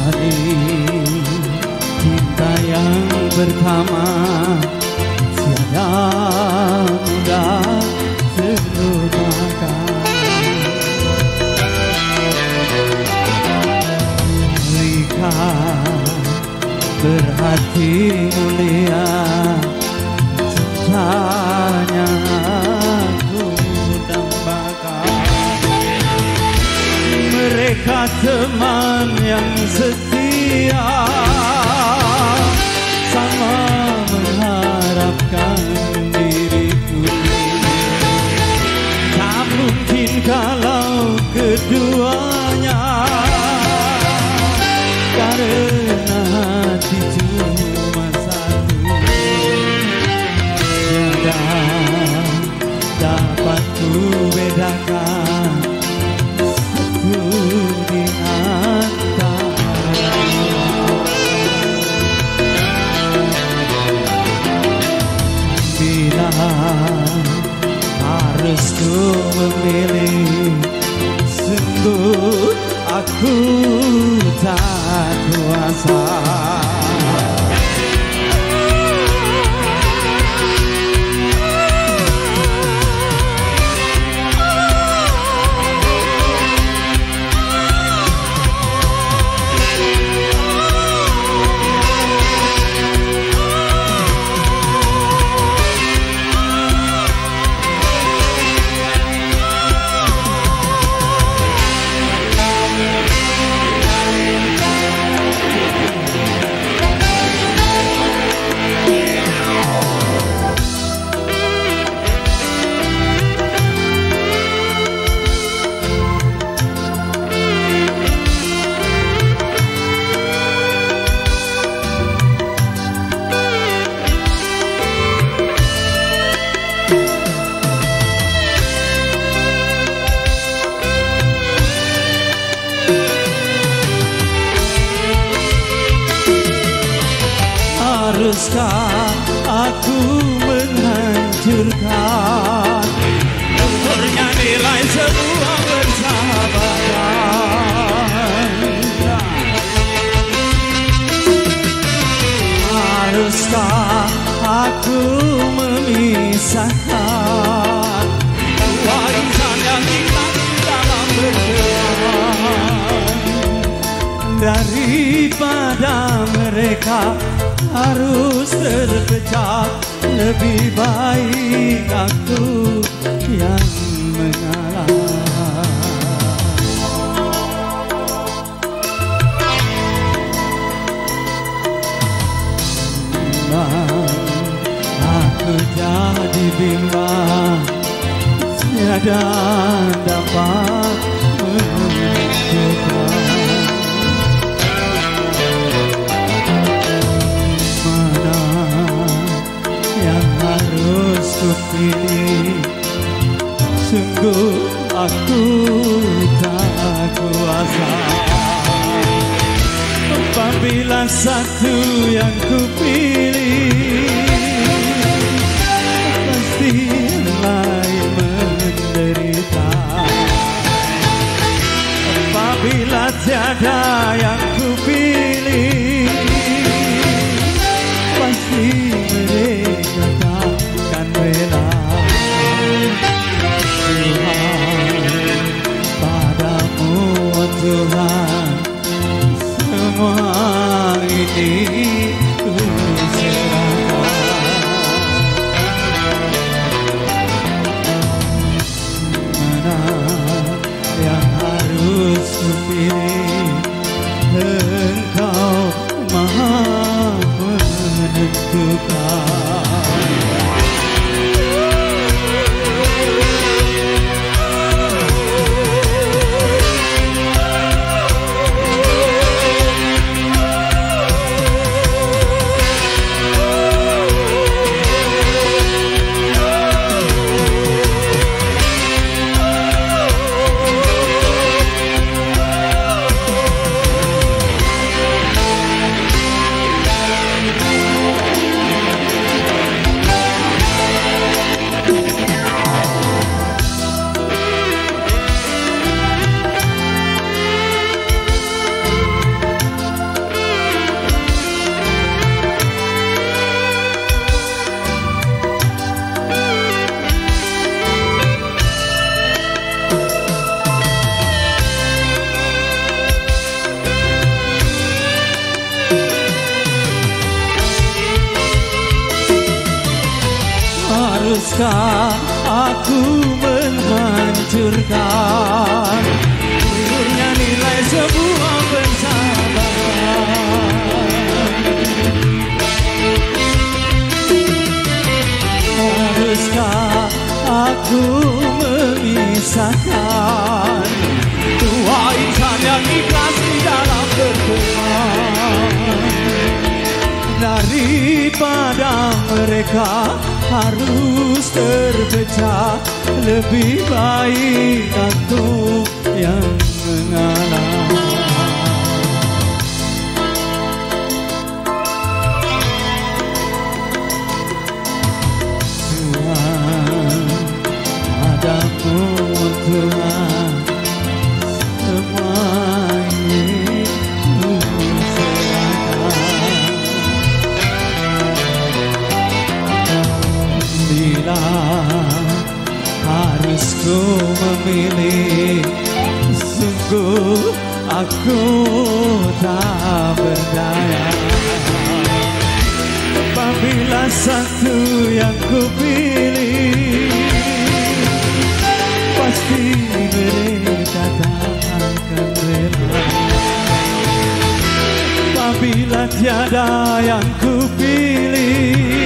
jalani cinta yang pertama, tiada mudah terlupakan. Berikan berhati mulia, cintanya aku dambakan. Mereka teman yang setia, sama mengharapkan diriku. Tak mungkin kalau keduanya, karena hati cuma satu. Tiada dapat ku bedakan satu di antara. Bila harus ku memilih, sungguh aku tak kuasa. Haruskah aku menghancurkan lunturnya nilai sebuah persahabatan? Haruskah aku memisahkan dua insan yang cinta dalam berjuang? Daripada mereka harus terpecah, lebih baik aku yang mengalah. Aku jadi bimbang, tiada dapat menentukan. Harus kupilih, sungguh aku tak kuasa. Apabila satu yang kupilih, pasti yang lain menderita. Apabila tiada yang kupilih, pasti mereka takkan rela. Tuhan, padamu Tuhan, semua ini ku serahkan. Mana yang harus kupilih, Engkau Maha menentukan. Haruskah aku menghancurkan luhurnya nilai sebuah persahabatan? Haruskah aku memisahkan dua insan yang ikhlas di dalam berteman? Daripada mereka harus terpecah, lebih baik aku yang mengalah. Tuhan, padamu Tuhan, semua ini ku serahkan. Bila harus ku memilih, sungguh aku tak berdaya. Apabila satu yang ku pilih, pasti mereka tak akan rela. Apabila tiada yang ku pilih,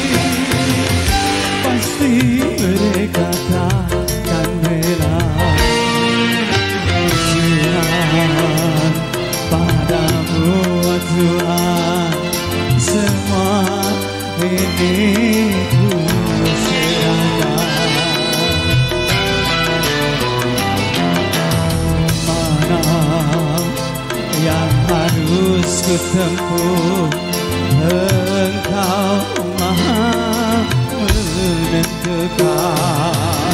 pasti mereka takkan rela. Tuhan, padamu Tuhan, semua ini ku serahkan. Mana yang harus ku tempuh, Engkau Maha menentukan.